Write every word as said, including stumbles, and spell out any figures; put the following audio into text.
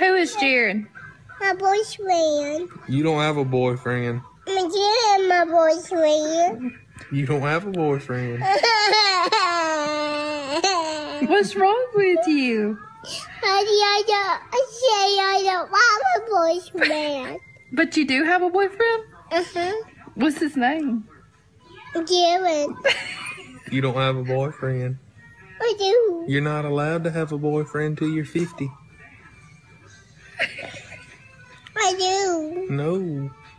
Who is Jared? My boyfriend. You don't have a boyfriend. I'm Jared, my boyfriend. You don't have a boyfriend. What's wrong with you? I don't I say I don't have a boyfriend. But you do have a boyfriend? Uh-huh. What's his name? Jared. You don't have a boyfriend. I do. You're not allowed to have a boyfriend till you're fifty. I do. No.